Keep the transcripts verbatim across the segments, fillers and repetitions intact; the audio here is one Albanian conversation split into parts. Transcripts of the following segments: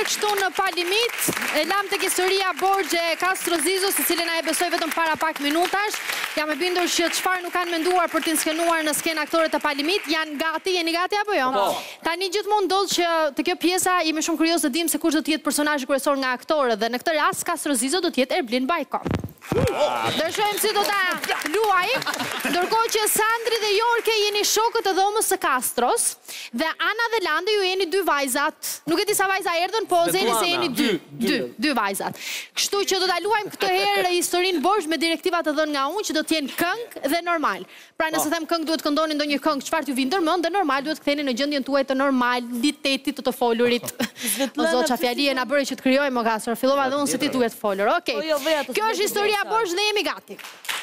kështu në Palimit, e lam tek historia Borgje Castro Zizo, se cilën a e besoj vetëm para pak minutash. Jam e bindur që çfarë nuk kanë menduar për t'i skenuar në skenë aktorët të Palimit, janë gati, jeni gati apo jo? Tani gjithmonë ndodh që të kjo pjesa jemi shumë kurioz të dim se kush do të jetë personazhi kryesor nga aktorët dhe në këtë rast Castro Zizo do të jetë Erblin Bajko. Do shohim si do ta luaj, ndërkohë që Sandri dhe Jorke jeni shokët e dhomës së Castros dhe Ana dhe Lande ju jeni dy vajzat. Nuk e di sa vajza erdhën, po zeni se jeni dy, dy, dy vajzat. Kështu që do ta luajmë këtë herë historinë Borgj me direktiva të dhënë nga unë që do të jenë këngë dhe normal. Pra nëse them këngë duhet këndoni ndonjë këngë çfarë t'ju vjen ndërmend dhe normal duhet ktheni në gjendjen tuaj të normalitetit të të folurit. O zoça fjalie na bëri që të krijojmë o Castro, fillova dhe unë se ti duhet të folur. Okej. Kjo është historia Borgj dhe jemi gati.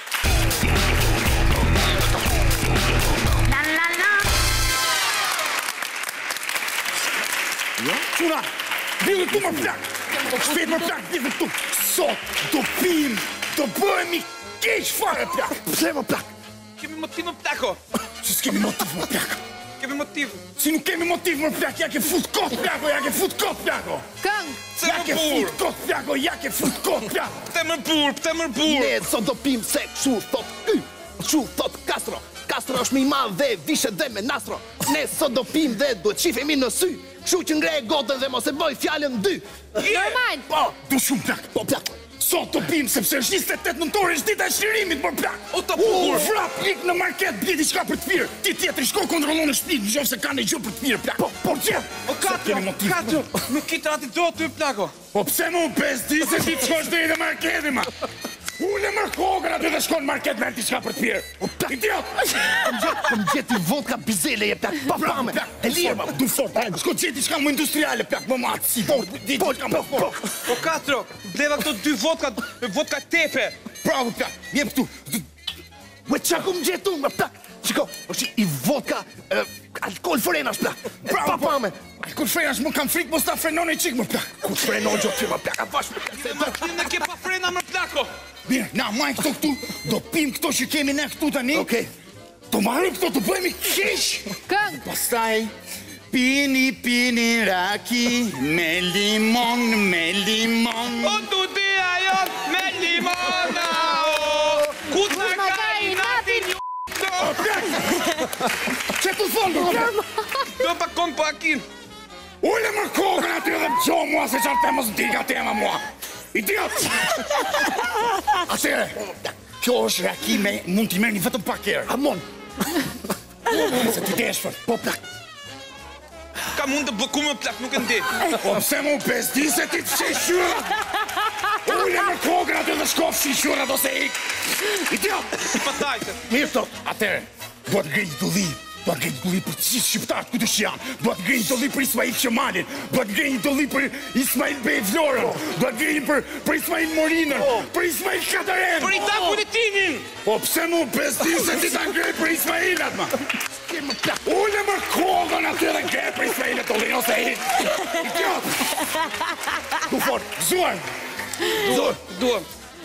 Quna, billë tu më plak, shpet më plak, billë tu. Sot, do pim, do bëhemi keq fare plak. Pse më plak? Kemi motiv më plako. Si s'kemi motiv më plak? Kemi motiv. Si nuk kemi motiv më plak, ja ke fut kot plako, ja ke fut kot plako. Këngë. Ja ke fut kot plako, ja ke fut kot plako. Pte më bur, pte më bur. Ne sot do pim se këshu thot ky, këshu thot Castro. Castro është mi madh dhe vishet dhe me nastro. Ne sot do pim dhe duhet shifemi në sy. Kështu që ngrej gotën dhe mos e bëj fjalën dy. Normal. Po, du shumë plak. Po plak. Sot do pim sepse është njëzet e tetë nëntor është dita e shlirimit për plak. O ta bukur. Vrap lik në market, bie diçka për të pirë. Ti tjetri shko kontrollon në shtëpi, nëse ka ndonjë gjë për të pirë plak. Po, po gjet. O Katro, Katro, nuk i trati dot ty plako. Po pse më pes di se ti shkosh deri në marketin ma. Unë më kokën aty dhe shkon në market me diçka për të pirë. O plak idiot. Kom gjeti vodka bizele je plak. Pa pame. E lirë ma. Du fort, hajde. Shko gjeti diçka më industriale plak, më matë si. Po, di diçka më fort. O Katro, bleva këto dy vodka, vodka tepe. Bravo plak, jep këtu. Ue qa kom gjetu më plak. Shiko, është i vodka, alkohol frenash plak. Pa pame. Kur frenash më kam frikë mos ta frenon e qik më plak. Kur frenon gjo që më plak, a vash më plak. Makinë ke pa frena më plako. Mirë, na maj këto këtu, do pim këto që kemi ne këtu tani. Okej. Do marrim këto të bëjmë keq. Këngë. Pastaj, pini, pini raki, me limon, me limon. O du di ajo me limona, o. Ku të ka i natin ju. Që të thonë, do Do pa kong po akin. Ulle më kokën aty dhe më qohë mua se qarë temës diga tema mua. Idiot! Atere, kjo është raki me mund t'i merë një vetëm pak erë. Amon. Se ti deshfër. Po plak. Ka mund të bëku më plak, nuk e ndi. Po pse mu pes, di se ti të qej shyra. Ulle më kokën aty dhe shkof si shyra do se ik. Idiot! I patajte. Mirë të, atere, do të grijë të dhi. Do të grijë të dhi për qisë shqiptarët këtë që janë. Do të grijë të dhi për Ismail Qemalin. Do të grijë të dhi për Ismail Bej Vlorën. Do të grijë për, për Ismail Morinën. Për Ismail Kataren. Për i ta Kunitinin. Po pse mu pes ti se ti ta ngrej për Ismailat ma. Ulle më kokën aty dhe ngrej për Ismailet të linë ose i. Idiot. Du fort, zuar. Duar, duar.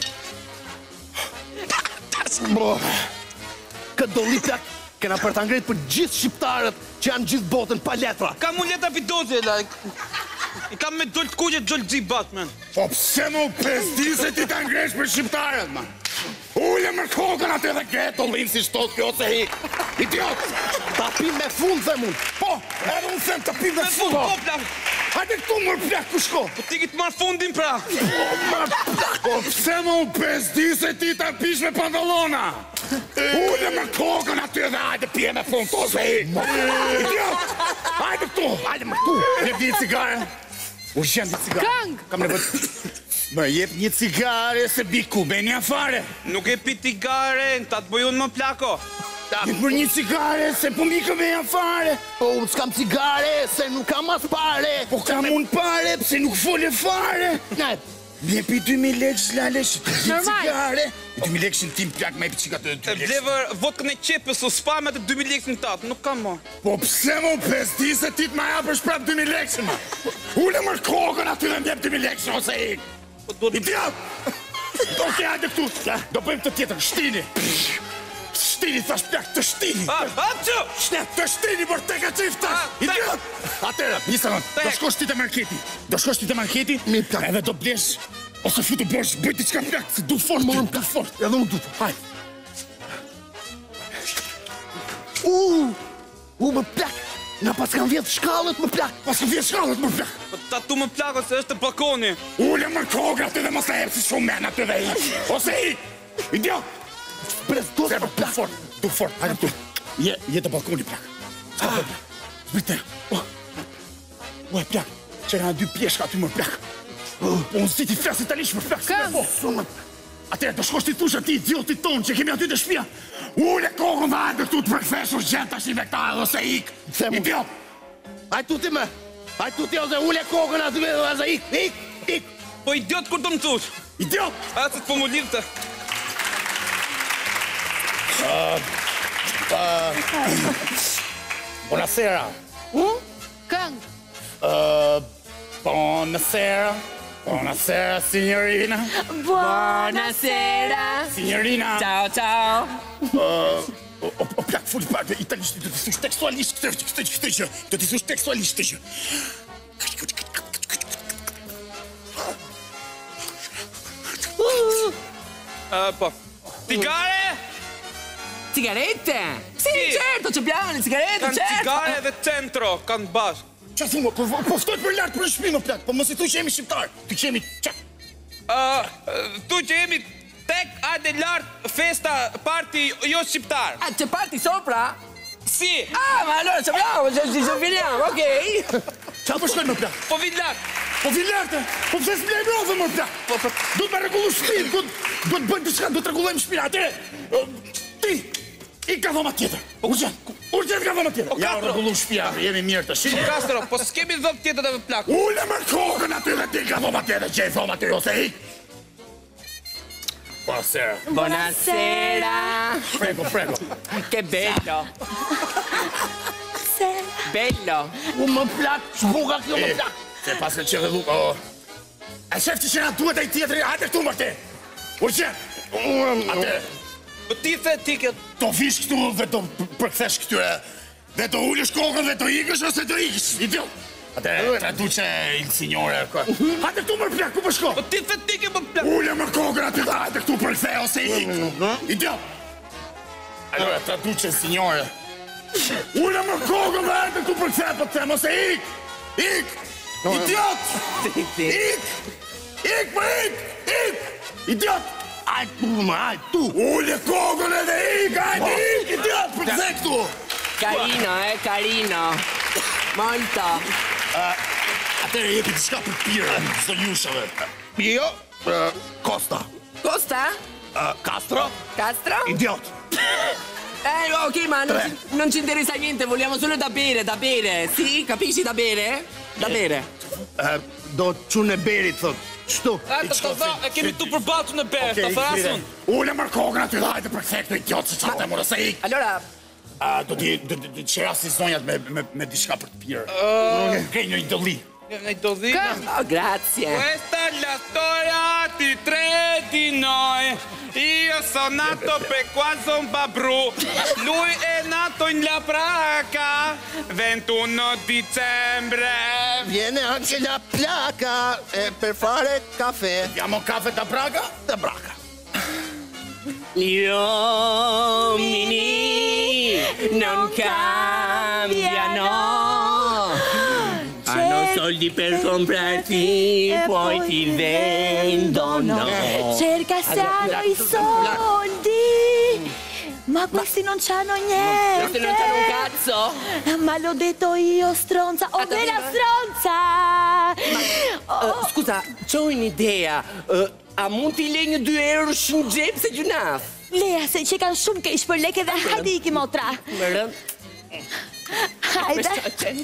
Këtë do li plak. Kena për të ngrejt për gjithë shqiptarët që janë gjithë botën pa letra. Ka mu letra pidoze, la. I kam me dollë të kujët gjollë zi bat, man. Po pse mu pes ti se ti ta ngresh për shqiptarët, man. Ulle më kokën aty dhe ngrej të linë si shtot kjo se i. Idiot. Ta pim me fund, dhe mund. Po, edhe unë them të pim me fund. Po, plak. Hajde këtu mërë plak ku shko. Po ti kitë marë fundin, pra. Po pse mu pes ti se ti ta pish me pantallona. Ulle më kokën aty dhe hajde pje me fund to se i. Idiot. Hajde këtu. Hajde më këtu. Jep një cigare. U shen një cigare. Këngë. Kam nevojë. Më jep një cigare se biku benja fare. Nuk e pi cigare, ta të bëjun më plako. Jep për një cigare se po mika benja fare. Po, s'kam cigare, se nuk kam as pare. Po kam unë pare, pse nuk fole fare. Ne, Mje pi dy mijë lekë s'lale, që të gjithë Normal. cigare. dy mijë lekë që në tim plak me i qika të dy E mijë lekë. blevër vodkën e qepës o spa me të dy mijë lekë në tatë, nuk kam mo. Po pse mu pes ti se ti t'ma ja për shprap dy mijë lekë ma. Ule mërë kokën aty dhe mjep dy mijë lekë ose i. Idiot! Oke, hajde këtu. Do bëjmë të tjetër, shtini. shtini, thash plak, të shtini. A, a, që? Shnet, të shtini, për te ka qif tash. Idiot. Atere, një sekund, do shkosh ti te marketi. Do shkosh ti te marketi, edhe do blesh, ose futu bosh, bëj ti qka plak, se du fort, du fort. Edhe unë du. Hajde. U, u më plak. Nga pas kanë vjetë shkallët më plak. Pas kanë vjetë shkallët më plak. Ta tu më plako se është të balkoni. Ule më kogra ty dhe mos e hepsi shumë men aty dhe i. Ose i. Idiot. Pres do të Du plak. fort, du fort, hajde tu. Je, je të balkoni plak. Ska të plak. Zbite. U e plak, që nga dy pjeshka aty më plak. Po unë si ti flas italisht më plak. Këm? Atëherë, do shkosh ti thush atij idiotit ton që kemi aty të shtëpia. Ule kokën dhe hajde këtu të përkthesh urgjent tash i vektar ose ik. Idiot. Hajde tu ti me. Hajde tu ti ose ule kokën aty me ose ik, ik, ik. Po idiot kur të më thush? Idiot. A, se të po më lirë të. Buonasera. Këng? Buonasera. Buonasera, signorina. Buonasera. Signorina. Ciao, ciao. O, o, o plak, fuli pak, italisht, do t'i thush tekstualisht këtë, këtë, këtë që, do t'i thush tekstualisht këtë që. Uh, po. Cigare? Sigarette? Sì, Sì. certo, ci abbiamo le sigarette, Kanë certo. cigare dhe centro, kanë bashkë. Qa thumë, po, po ftoj për lartë për në shpinë, plak, po mos i thuj që jemi shqiptar, ty që jemi, qa? Uh, tu që jemi tek ajde lartë festa party jo shqiptar. Ah, c'è parti sopra? Si, Ah, ma allora ci abbiamo, ci, ci soffiniamo, ok? Qa po shkojnë më plak? po vi lartë. Po vi lartë, po pse s'blej brove më plak? Po, po, Do të me regullu shpinë, do të do të bëjmë diçka, do të rregullojmë shpinë, atë, ti, i ka dhoma tjetër, urgjent, urgjent ka dhoma tjetër. Ja, Castro. rregullu shpia, jemi mirë të shqinë. Castro, po s'kemi dhëmë tjetër dhe plak. Ule me kokën aty dhe ti ka dhoma tjetër, që i thoma aty, ose i. Buonasera. Buonasera. Prego, prego. Che bello. Bello. U më plak, shbuka kjo më E, plak. se pas ka qenë dhu, o... E shef që që nga duhet e i tjetëri, hajde këtu mërte. Urgjent. Atë, Po ti the ti kjo... do vish këtu dhe do përkthesh këtyre. Dhe do ullësh kokën dhe do ikësh ose do ikësh, idiot. Atë, traduce il signore. Hajde këtu mërë plak, ku për shko? Po ti the ti kjo më plak. Ulle më kokën aty dhe hajde këtu përkthe ose ikë. Idiot. Allora, traduce il signore. Ulle më kokën dhe hajde këtu përkthe, po të them ose ikë. Ikë. Idiot. Ik! Ik, për ik! Ik! Idiot! Aj tu më, aj tu. Ulle kokën edhe ik! Ajde ik! Idiot! Përkthe këtu! Carino, eh, carino. Molto. Atëre jepi diçka për pirë, s'do jushave. Jo, eh, Costa. Costa? Eh, Castro. Castro? Idiot. Eh, ok, ma non ci, non ci interessa niente, vogliamo solo da bere, da bere. Sì, capisci, da bere? Da bere. Eh, do të qunë e berit, thot. Shtu. A, të të dha, e kemi tu përbatu në berë, të thrasun. Ulle mërë kokën aty dhe hajde përkthe këtu idiot, se qatë e mërë se ik. Allora, A, do t'i do t'i qera si zonjat me, me, me diçka për të pirë. Kej një idolli. Në i do dhi. oh, grazie. Questa è la storia di tre di noi. Io sono nato per quasi un babru. Lui è nato in La Praga, ventuno dicembre. Viene anche la plaka eh, per fare caffè. Diamo caffè da Praga? Da Braga. Gli uomini non cambiano. Hanno soldi per comprarti, poi ti vendono. Cerca se hanno i soldi, ma questi non c'hanno niente. Questi non c'hanno un cazzo. Ma l'ho detto io, stronza. Oh, Aspetta, vera ma- stronza! Oh, Uh, scusa, c'ho un'idea. Uh, a munti legno dy euro shumë gjep se gjunaf. Lea, se që kanë shumë keq për leke dhe hajde iki motra. Më rënd. Hajde.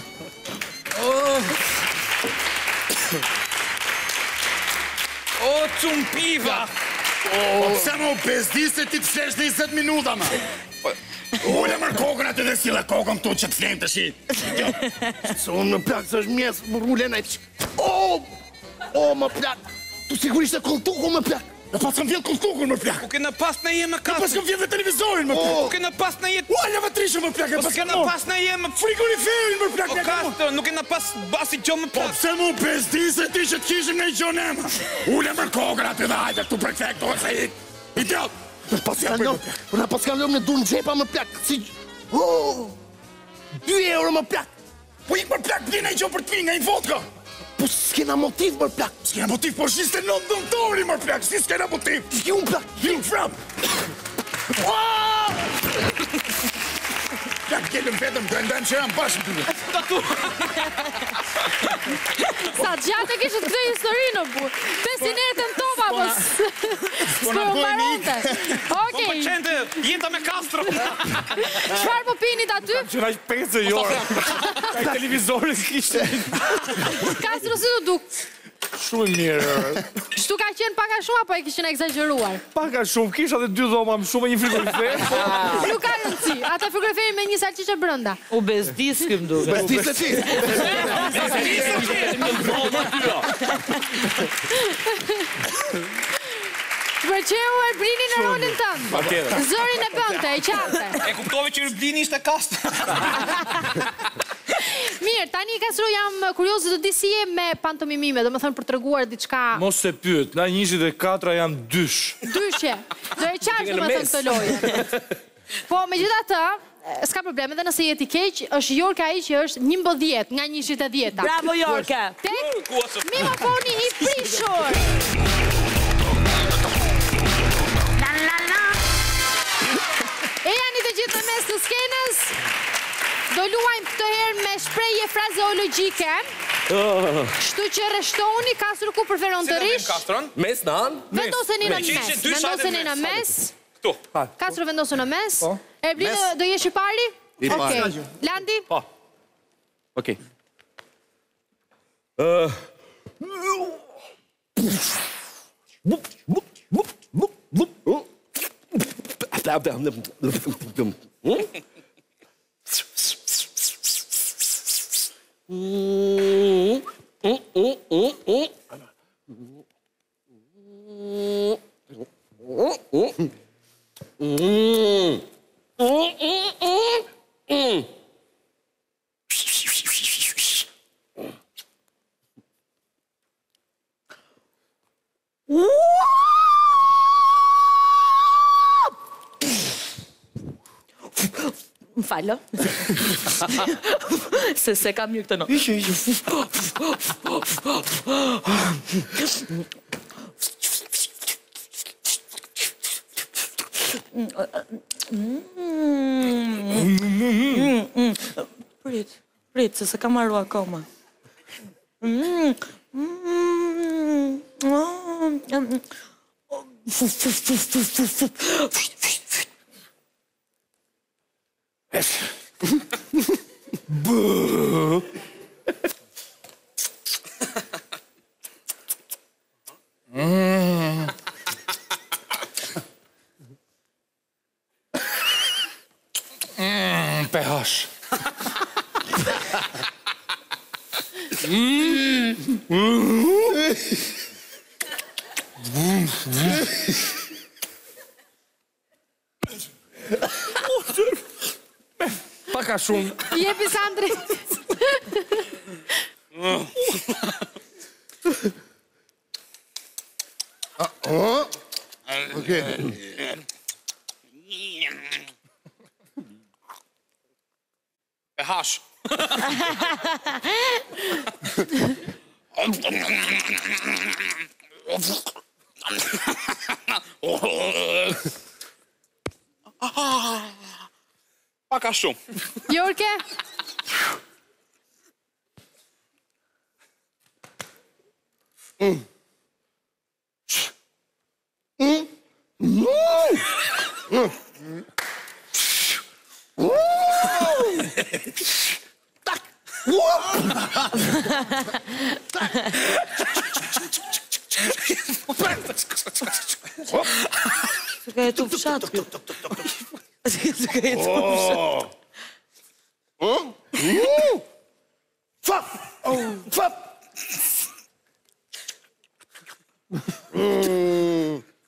O, cumpiva. Po pse më u bezdi se ti të flesh njëzet minuta, ma? Ulle mërë kokën aty dhe sile kokën tu që të flemë të shi. Se unë më plak, se është mjes, më rrule në e që... O, o, më plak. Tu sigurisht e koltuku më plak. Në pas kam vjellë kultukun, më plak. U kena pas në jemë Në pas kastër. kam vjellë dhe televizorin, më plak. U kena pas në jetë. Ua, lavatrishën, më plak. U kena pas në jemë Frigoriferin, më plak. O kastër, nuk kena pas basi gjo më Po plak. pse mu pes di se ti që t'kishim në i gjonë ema? Ule më kokën aty dhe hajde këtu prefekt ose se ik. Idiot! Pas kanë lëmë, unë pas kanë lëmë në dur në gjepa më plak. Si... Oh! dy euro më plak. Po ik më plak, bjene i gjo për t'pi nga i vodka. Po s'kena motiv më plak. S'kena motiv, po shiste në dëmtori më plak, si s'kena motiv. Ju më plak. Ju frap! Plak, kellëm vetëm, të ndajmë që jam bashkë të Sa gjatë e kishë të këtë histori në bu. Pesin erë të në topa, po s'po maronte. Po Okej, përqente, jeta me kastro. çfarë po pinit aty? Që na pesë jorë. Ka i televizori s'kishte. Kastro si të duk. Shumë mirë. Shtu ka qenë paka shumë apo e kishin egzageruar? Paka shumë, kisha dhe dy dhoma më shumë e një frigorifer. Nuk ka rëndësi. Ata frigoriferin me një salqishe brënda. U bezdis këm duke. Bestisë ti. Të përqeu e brini në rolin tënë. Zërin e bënte, e qante. E kuptove që Rëblini ishte kastër. Mirë, tani Kastro jam kurioze të di si je me pantomimime, do më thënë për të reguar diçka Mos se pyet, na njëzet e katra jam dysh. dyshe. Do e qash do më thënë të loje. Po, me gjitha të, s'ka probleme dhe nëse jeti keq, është Jorka ai që është njëmbëdhjetë nga njëzet e dhjeta. Bravo, Jorka! Tek, mimofoni i prishur. E janë i të gjithë në mes të skenës. Do luajmë këtë herë me shprehje frazeologjike. Kështu që rreshtoni, Kastro ku preferon të rish? Kastron? Mes në anë? Vendoseni në Që mes. ishin dy shate Vendoseni mes, në mes. Këtu. Kastro vendosu në mes. Erblini do jesh i pari? I pari. Okej. Landi? Po. Okej. Më falë. Se se kam mirë këtë në. Ishe, ishe. Prit, prit, se se kam marru akoma. Mm, mm, mm, Bë. pH. Paka shumë. Jepi Sandri. Okej. pH. Paka shumë. Jorke? Se ka jetu fshat. Se ka jetu fshat. Fap! Fap!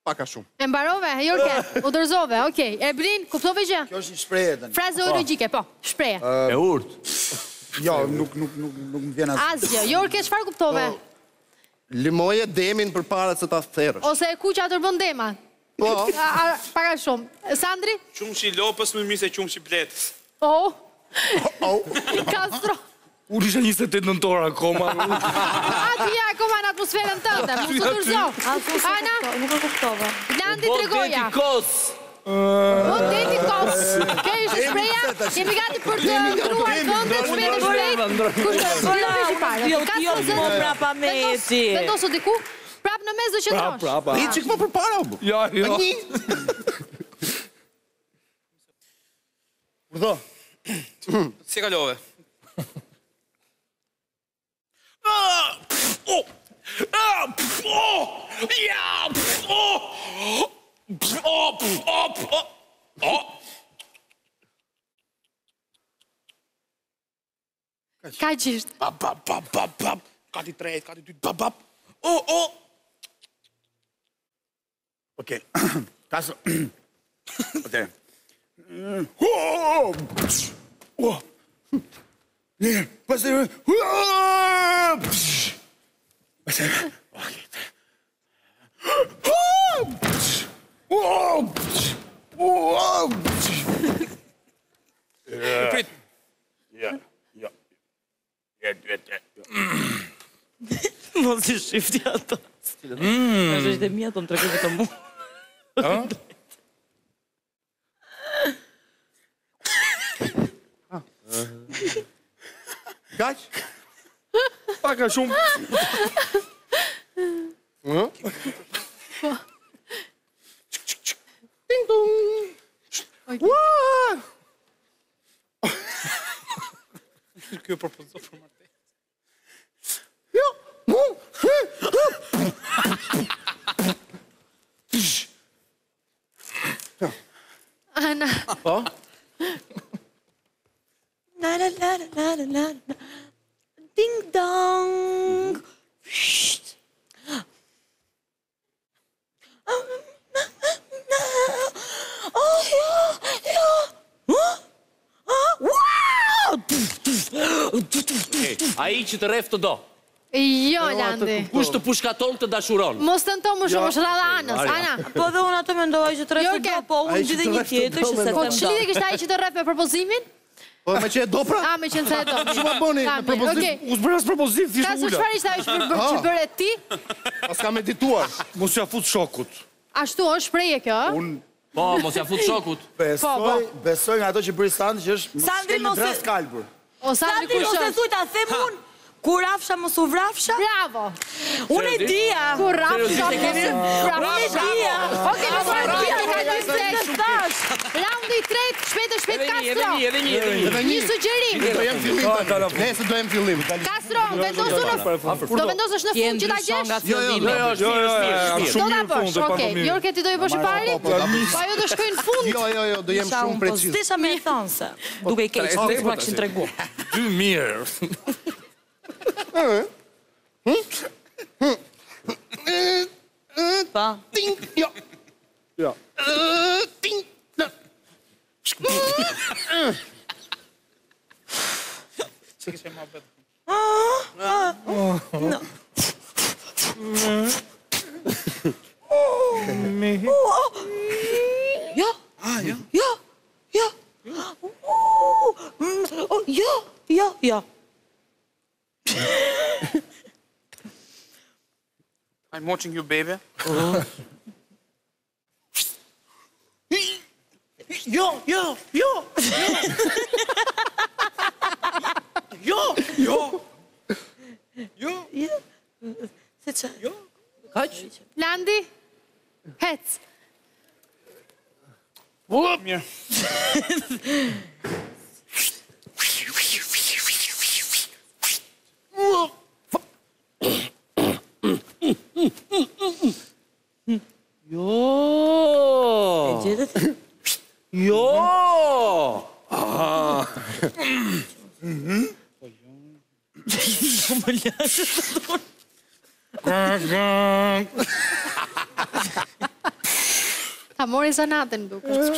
Paka shumë. E mbarove, Jorke, u dorëzove, okej. Erbrin, kuptove gjë? Kjo është një shprehje tani. Frazeologjike, po, shprehje. E urt. Jo, nuk nuk nuk nuk më vjen as. Asgjë. Jorke, çfarë kuptove? Limoje demin përpara se ta therrësh. Ose e kuqa tërbon dema? Po. A, a, Para shumë. Sandri? Qumshi lopës më mirë se qumshi bletës. Oh. Castro. Unë isha njëzet e tetë nëntor akoma. A ti je akoma në atmosferën tënde, mu së tërzo. Ana? Nuk e kuptova. Landi Tregoja. Deti kos. Po deti kos. Kjo ishte shpreja. Jemi gati për të ndruar këndet shpejt e shpejt. Kushtë, kjo është i parë. Jo, jo, mo prapa me ti. Vendosu diku, prap në mes dhe qëndrosh. Prap, prap. I çik më përpara. Ja, jo. Urdhë. Si kalove? Ka gjisht. Bap, bap, bap, bap, bap. Kati tret, kati dyt, bap, bap. Oh, oh. Okej. Castro. Okej. Oh! Oh! Mirë, pastaj. Pastaj. Okej. Prit. Ja, ja. Ja, ja, ja. Mos i shifti ato. Është ishte mija të më tregoj vetëm mu. Kaq? Paka shumë. Ding dong. Ua! Kjo propozo për martesë. Jo. Ana. Po? La la la la la la la. Ding dong. Shht. Oh, ja, ja. Wow! Ai që të rref të do. Jo, Landi. Kush të pushkaton të dashuron. Mos të nto më shumë, është rralla Anës. Ana. Po dhe unë ato mendova që të rreth Jorke. do, po unë di dhe një tjetër që se Po them ç'lidhje do. kishte ai që të rreth me propozimin? Po me që e do pra? A, me qenë se e do. Ç'ma bëni? Ta, Me propozim. Okej. U zbëras propozim, thjesht Kasu, ula. çfarë ishte ajo që bërë që bëre ti? Pas ka medituar. Mos ja fut shokut. Ashtu është shprehje kjo, ë? Unë Po, mos ja fut shokut. besoj, besoj nga ato që bëri Sandri që është mos Sandri, shkel në mos e- dras kalbur. O Sandri Sandri, kush ose është? thuj ta them unë, kur rafsha mos u vrafsha? Bravo. Unë e dija. Kur rafsha Seriozisht e keni? Bravo. Unë e dija. Okej, mos marrë kia, ka një Të thash. Raundi i tretë, shpejt e shpejt Edhe një, edhe Castro. një, edhe një, edhe një. Një sugjerim. Do jem fillim tani. Nëse do jem fillim. Castro, vendosu në... Do vendosësh në fund që ta gjesh? Jo, jo, jo, jo, Jo, jo, jo, Do shumë ta mirë në bësh, fund, e pa okej. më mirë. Jorke, ti do i bësh i pari? Po ajo do shkojnë në fund. Jo, jo, jo, do jem Sa shumë unë po preciz. s'desha me e thonë se duke i keq, tre- se s'ma kishin tregu. Dy mirë. Pa. Ting, jo. Ja. Ting. no. Që kështë e ma betë? Jo. Jo. Jo. Jo. Oh, jo. Jo, jo. I'm watching you, baby. Jo, jo, jo. Jo, jo. Jo. Jo. Se që? Jo. Kaq? Landi, hec. Mirë. Jo. E gjetet? Jo. Po më lashë. Ta mori zanatin duke.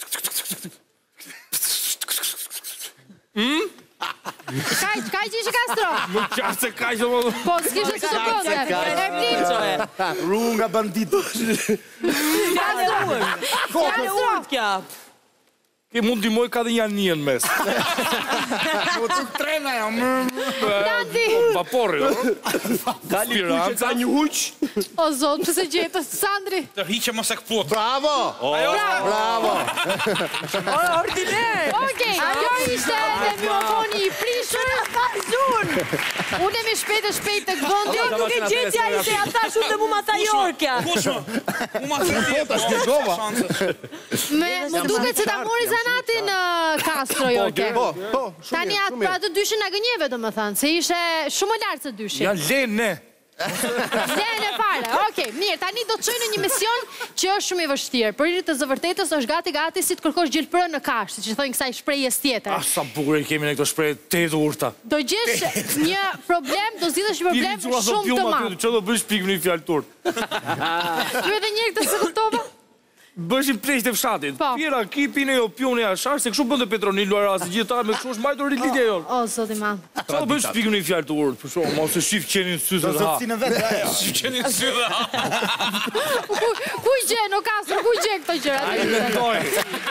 Kajq, kajq ishe Kastro? Nuk qartë se kajq dhe më... Po, s'kishe të të bënde. Ru nga banditë. Kastro! Kastro! Ke mund dimoj ka dhe një anien mes. Po të trena jo. Nandi! Vaporri, o? Dali kuqe ka një huq. O zot, pëse gjetës, Sandri? Të hiqe mos e këput. Bravo! Bravo! Ordiner! Okej, kjo ishte edhe mikrofoni i prishur. Unë e mi shpejt e shpejt të gëndi. Nuk e gjetja i se ata shumë dhe mu ma tha Jorka. Kush më? Mu ma thërti e Me më duket se ta mori zanatin Kastro, Jorke. Po, po, Tani atë pra të dyshin nga gënjeve, do më thënë, se ishe shumë lartë se dyshin. Ja lene. Lene fare, okej, mirë, tani do të qojnë në një mision që është shumë i vështirë. Për i të zëvërtetës është gati-gati si të kërkosh gjilpërën në kashtë, që thënë kësaj shprejjes tjetër. Ah, sa bukur e kemi në këto shprejje të të urta. Do gjesh një problem, do zgjidhësh një problem shumë të madh. Që do bësh pikë në një fjalë turp. Ju edhe njërë këtë se kuptova? Bëshin pleqt e fshatit. Pjera, kipin e jo pjone e ashash, se kështu bëndë Petronil, Luarasi, gjithar me kështu është majtë rilitje jo. O, zoti madh. Qa do bësh pikë në një fjalë të urtë, për shumë, ma se shif qenin sy dhe ha. Zotësinë vetë, ajo. Shif qenin sy dhe ha. Ku i gje, no Kastro, ku i gje këto gjëra? Ai mendoj.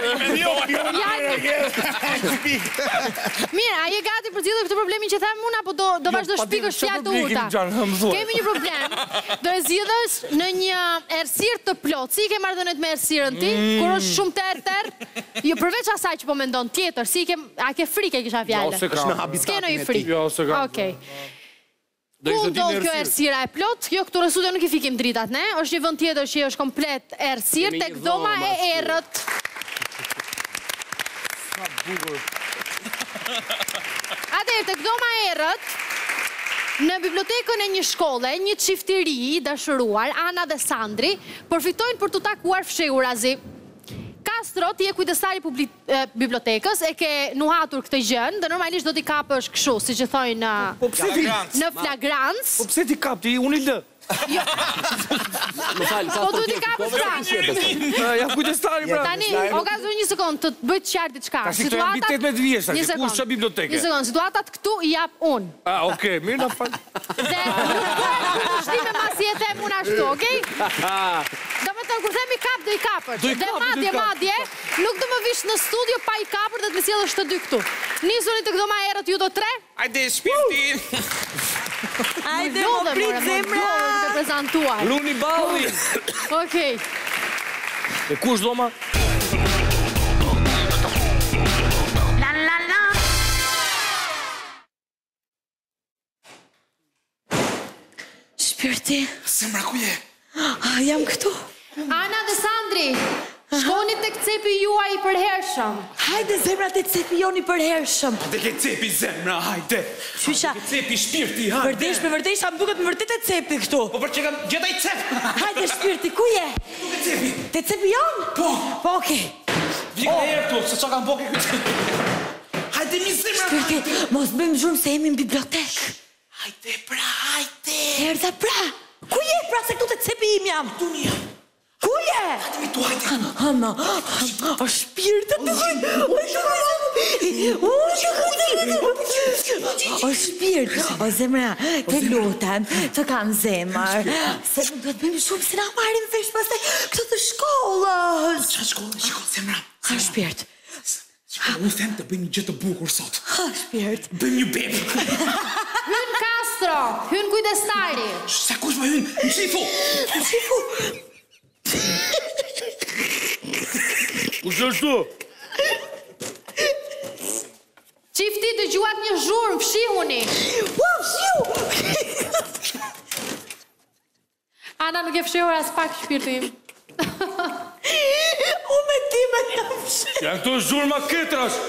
Mirë, a je gati për zgjidhur këtë problemin që them unë, apo do vazhdosh pikësh fjalë të urta? Kemi një problem. Do e zgjidhësh në një errësirë të plotë. Si ke marrëdhëniet me errësirën ti? Kur është shumë ter ter? Jo, përveç asaj që po mendon tjetër, si ke a ke frikë kisha fjalë? S'ke në i frikë. Jo, se kam. Okej. Ku ndodh kjo errësira e plot? Jo, këtu në studio nuk i fikim dritat, ne? Është një vend tjetër që është komplet errësirë tek dhoma e errët. Sa bukur. Atëherë, tek dhoma e errët, në bibliotekën e një shkolle, një çiftëri i dashuruar, Ana dhe Sandri, përfitojnë për të takuar fshehurazi. Kastro, ti je kujdestari bibliotekës, e ke nuhatur këtë gjën, dhe normalisht do t'i kapësh kështu, si që thojnë në flagrancë. Po pse ti kap ti, unë i lë? Po du t'i kapësh pra. Jam kujdestari pra. Tani, o ka zërë një sekundë, të të bëjt qartë diçka. Ka si të jam bitet me të vjeshta, që ku shë biblioteke. Një sekundë, situatat këtu i jap unë. A, okej, mirë na falë. Dhe nuk duhet të shtime masi e them unë ashtu, okej? Do me të kur themi kap, do i kapër. Dhe madje, madje, nuk do më vish në studio pa i kapër dhe të më sjellësh të dy këtu. Nisuni të këdo ma erët ju do tre? Ajde, shpirti. Ajde, më prit zemra. Të prezentuar. Luni balli. Okej. E kush dhoma? La la la. Shpirti. Zemra ku je? Ah, jam këtu. Ana dhe Sandri, shkoni tek cepi juaj i përhershëm. Hajde zemra te cepi joni përhershëm. Dhe ke cepi zemra, hajde. Qysha. Ke cepi shpirti, hajde. Vërdesh me vërdesh, a më duket më vërtet e cepi këtu. Po për që kam gjeta i cep. Hajde shpirti, ku je? Nuk e cepi. Te cepi jon? Po. Po, okej. Vika e erë tu, se që kam boke këtë. Hajde mi zemra. Shpirti, mos bëjmë zhurmë se jemi në bibliotek. Hajde pra, hajde. Erdha pra. Ku je pra se këtu te cepi im jam? Tu një jam. Ku je? Hajde mi tu, hajde. Hana, o shpirtë të hajde. O shpirtë, o zemra, të lutem, të kam zemër. Se nuk do të bëjmë shumë se na marim vesh pastaj këto të shkollës. Qa shkollë, shkollë, zemra. Ha shpirt. Unë them të bëjmë një gjë të bukur sot. Ha shpirt. Bëjmë një bebë. Hyn Kastro, hyn kujdestari. Sa kush më hyn, në qifu. Në qifu. Kush është tu? Qifti të gjuat një zhurmë, fshihuni. Ua, fshihu. Ana nuk e fshihur as pak shpirtin. U me ti me jam fshihu. Janë këto zhurma ketrash.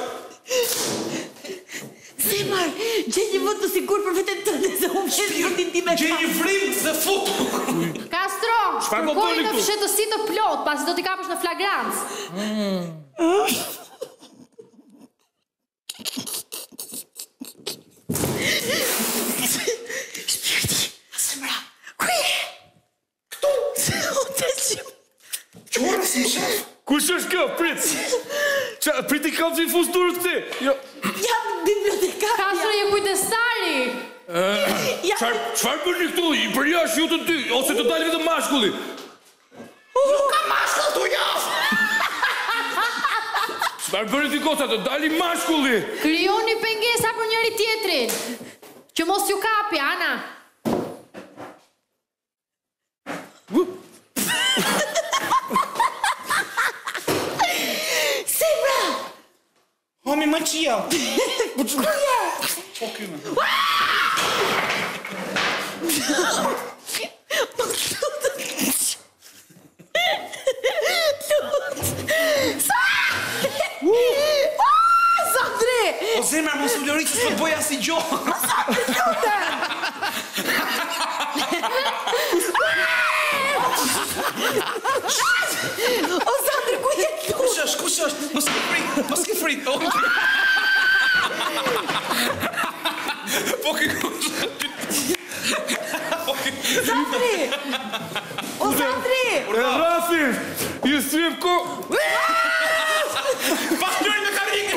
Zemar, gjej një vënd të sigur për vetën tënde se unë shetë për t'in ti me ka. Gjej një vrim dhe futu. Kastro, kërkoj në fshetësi të plot, pasi do t'i kapësh në flagrancë. Shpirti, zemra, ku je? Këtu. O të qimë. Qora si shef. Priti kam që i fusturët këti. Jam bibliotekar. Kastro je kujdestari. Çfarë bërni këtu? I për jashtë ju të dy, ose të dalë vetëm mashkulli? Nuk ka mashkull tu jaf! Çfarë bëni ti goca, të dali mashkulli? Krijoni pengesa për njëri tjetrin. Që mos ju kapi, Ana. Zemra! Homi më qia. Ku je? Po kyme. Sandri! O zemra, mos u lori që s'po të boja si gjohë. O Sandri, ku je këtu? Kush është, kush është? Mos ke frit, mos ke frit. Po ke kush Sandri! O Sandri! Rafi, ju thrim ku... Pa njërë me karike!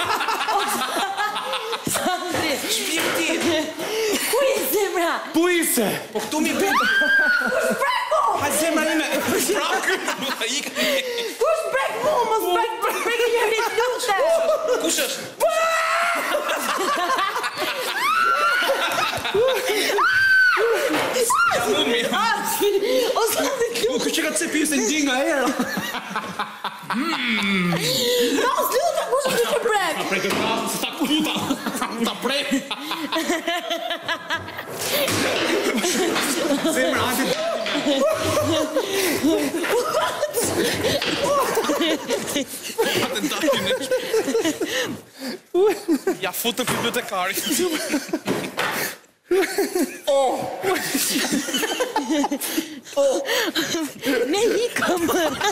Sandri! Shpirti! Ku je zemra? Ku ise? Po këtu mi bëjtë! Kush brek mu? Ha zemra ime! Shprakë! Kush brek mu? Mos brek brek njëri të lutë! Kush është? Ja mund mi! O Sandri! Kush që ka të cepi se ndi nga era? Mos lutë, kush është që brek? Ta prejtë të krasë, se ta kuta! Ta prejtë! Zemra, hajde! Atentatin e ja futën bibliotekari. Oh! Ne hikëm!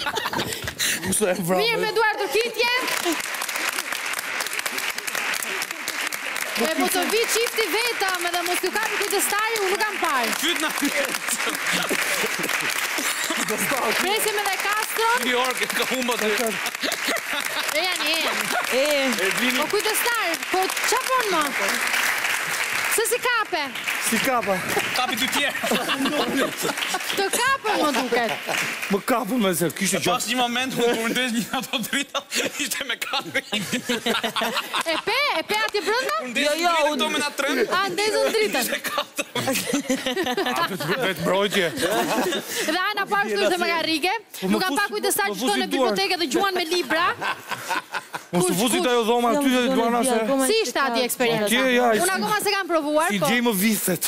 Mirë me duar të kitje. E po të vi qifti vetëm edhe mos t'ju kapi kujdestari, unë nuk kam parë. Fyt na fyt. Presim edhe Castro. New York ka humbat. E janë e. E. Po kujdestar, po qa pon më? Se si kape? Si kapa? Kapi ty tjerë. Të kapën më duket. Më kapën me se, kishte Pas një moment, kur ndes një ato drita, ishte me kapi. E pe? E pe atje brënda? Jo, jo, unë do me na trem. A, ndezën dritën. Ishte katër. vetë mbrojtje. Dhe Ana parë shtu ishte me garrige. Nuk kam pa kujdestar që shkon në biblioteke dhe gjuan me libra. Mos u vuzit ajo dhoma aty dhe Luana se... Si ishte atje eksperjenca? Unë akoma se kam provuar, Si po... gjej më vithet.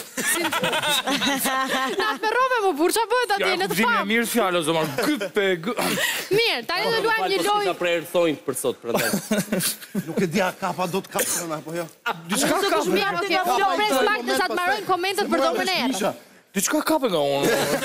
Na me rove më burë, qa bëhet atje në të Gjej famë? mirë fjallë, zoma, gëpe, gëpe. Mirë, tani do luajmë një lojë. Sa prerë thonjë për sot, prandaj. Nuk e dia kapa do të kapën apo jo. Diçka Mirë, kape. okej, unë do pres pak nësa të marrojnë komentet për dhomën e erë. Diçka kape nga unë.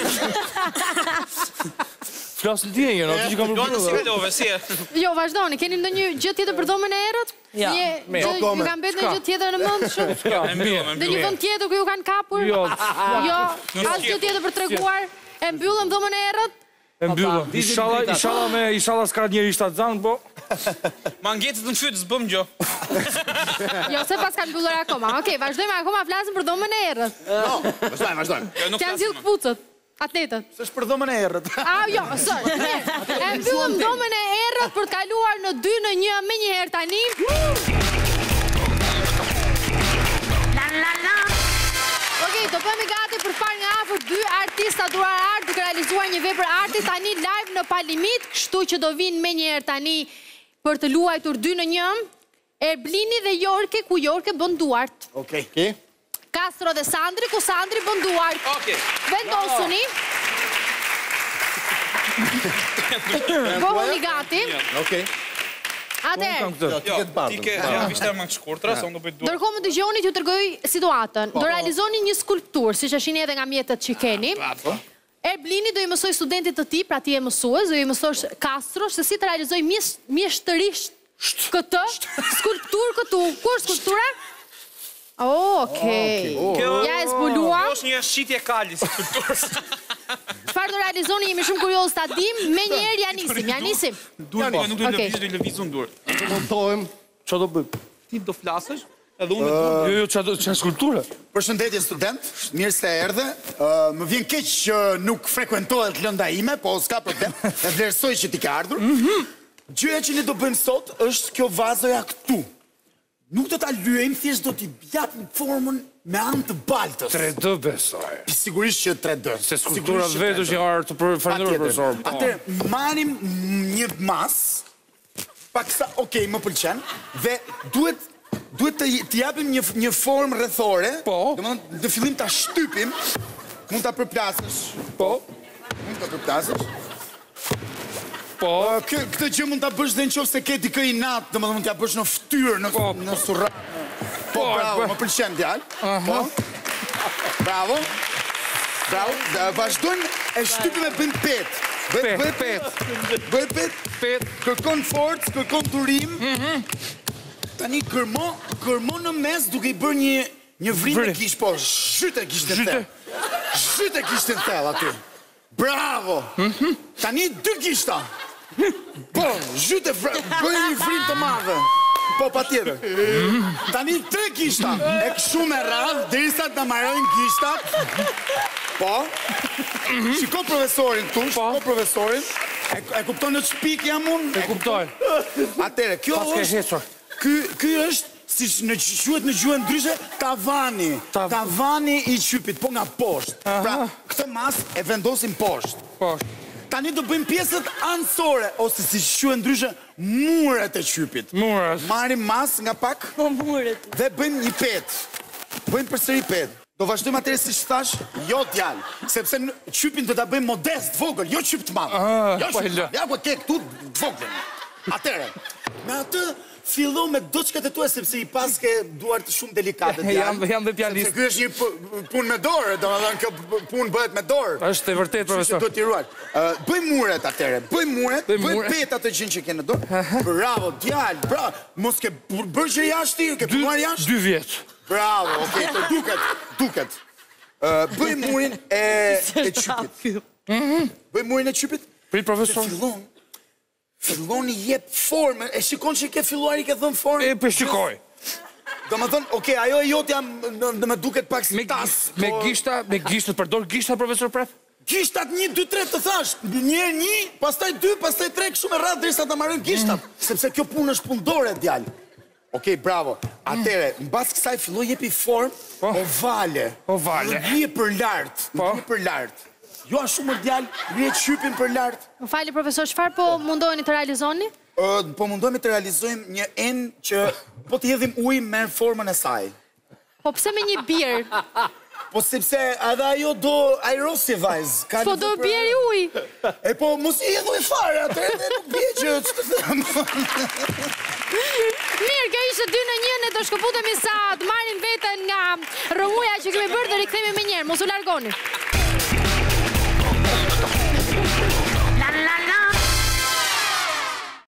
Flasë ndjenjë, në të që kam Luana si kalove, si e? Jo, vazhdoni, keni ndonjë gjë tjetër për dhomën e erët? Ja, me. Ju kanë mbet në gjë tjetër në mend shumë? E mbyllëm, e Dhe një vend tjetër ku ju kanë kapur? Jo. Jo, as gjë tjetër për treguar. E mbyllëm dhomën e erët? E mbyllëm. Inshallah, inshallah me inshallah s'ka njëri shtatzan, po. Ma ngecët në fytë, s'bëm gjë. Jo, se pas kanë mbyllur akoma. Okej, vazhdojmë akoma flasim për dhomën e erët. Vazhdojmë, vazhdojmë. Që janë zilë këpucët, atletët. Se është për dhomën e errët. A, jo, sorry. E mbyllëm dhomën e erët për të kaluar në dy në një me një herë tani. Okej, do bëhemi gati për parë nga afër dy artista durar art duke realizuar një vepër arti tani live në Palimit, kështu që do vinë me një herë tani për të luajtur dy në një. Erblini dhe Jorke, ku Jorke bën duart. Okej. Castro dhe Sandri, ku Sandri bën duart. Okej. Vendosuni. Bëhemi gati. Okej. Atëherë, Jo, ti ke ja vishter më të shkurtra, sa unë do bëj duart. ndërkohë më dëgjoni t'ju tregoj situatën. Do realizoni një skulpturë, siç e shihni edhe nga mjetët që keni. Erblini do i mësoj studentit të tij, pra ti e mësues, do i mësosh Castro se si të realizoj mjeshtërisht këtë skulpturë këtu. Ku është skulptura? Okej. Ja e zbuluam. Kjo është një shqitje kali si kulturës. Çfarë do realizoni, jemi shumë kurioz ta dim, me njerë ja nisim, ja nisim. Dur, po, nuk do të lëviz, do të lëvizun dur. Montojmë, që do bëjmë? Ti do flasësh, edhe unë do. Jo, jo, çfarë çfarë skulpture? Përshëndetje student, mirë se erdhe. Më vjen keq që nuk frekuentohet lënda ime, po s'ka problem. E vlerësoj që ti ke ardhur. Gjëja që ne do bëjmë sot është kjo vazoja këtu. Nuk do ta lyejmë, thjesht do t'i japim formën me anë të baltës. tre D besoj. Sigurisht që tre D. Se skulptura vetë është një art të falenderoj profesor. Atëherë marrim një mas, paksa, okay, më pëlqen, dhe duhet duhet të të japim një një formë rrethore. Po. Domethënë në fillim ta shtypim, mund ta përplasësh. Po. Mund ta përplasësh. Po. Kë, këtë gjë mund ta bësh dhe nëse ke dikë i nat, domethënë mund t'ja bësh në fytyrë, në po, në surra. Po, bravo, më pëlqen djalë. Po. Bravo. Bravo. Vazhdojmë e shtypim e bëjmë pet. Bëj bëj pet. Bëj pet. Pet. Kërkon forcë, kërkon durim. Tani kërmo, kërmo në mes duke i bërë një një vrimë kish, po, zhyte kish të thellë. Zhyte kish të thellë aty. Bravo! Tani dy kishta. Po, zhyte, bëj një vrimë të madhe. Po, pa tjetër. Tani tre kishta. E kështu me radhë, derisa të marrojnë kishtat. Po. Shiko profesorin tu, shiko profesorin. E kupton në çpik jam unë? E kuptoj. Atere, kjo është... Ky, ky është, si në quhet në gjuhën ndryshe, tavani. Tavani i qypit, po nga poshtë. Pra, këtë mas e vendosim poshtë. Poshtë. Tani do bëjmë pjesët anësore, ose si quhet ndryshe, muret e qypit. Muret. Marrim mas nga pak, dhe bëjmë një pet. Bëjmë përsëri pet. Do vazhdojmë atëherë siç thash, jo djalë, sepse qypin do ta bëjmë modest, vogël, jo qyp të madh. Jo qyp të madh. Ja ku ke këtu vogël. Atëherë, me atë fillo me doçkat e tua sepse i paske duart shumë delikate djalë. Jam jam dhe pianist. Sepse ky është një punë me dorë, domethënë kjo punë bëhet me dorë. Është e vërtetë profesor. Do t'i ruaj. Bëj muret atëherë, bëj muret, bëj pet atë gjën që ke në dorë. Bravo djalë, bravo. Mos ke bërë që jashtë, ke punuar jashtë? dy vjet. Bravo, okay, të duket, duket. Bëj murin e e qypit. Bëj murin e qypit? Prit profesor. Fillon. Fillon i jep formën, e shikon që i ke filluar i ke dhënë formën? E për shikoj. Do më thënë, oke, ajo e jotja në me duket pak si tas. Me gishta, me gishtat, përdor gishta, profesor Pref? Gishtat një, dy, tre të thash. Një, një, pastaj dy, pastaj tre, kështu me radhë derisa ta marrojmë gishtat. Sepse kjo punë është punëdore, djalë. Okej, bravo. Atere, në basë kësaj filloj jepi formë ovale. Ovale. Rije për lartë, rije për lartë. Jo a shumë djalë, rije qypin për lartë. Më fali, profesor, çfarë po mundoheni të realizoni? Po mundohemi të realizojmë një enë që po të hedhim ujë me formën e saj. Po pse me një birë? Po sepse edhe ajo do ajrosi vajzë. Po do bjeri ujë. E po mos i hedhu i fare, atë edhe nuk bje që që të thëmë. Mirë, kjo ishte dy në një, ne do shkëputemi sa të marrim veten nga rëmuja që kemi bërë dhe rikthehemi me njerë. Mos u largoni.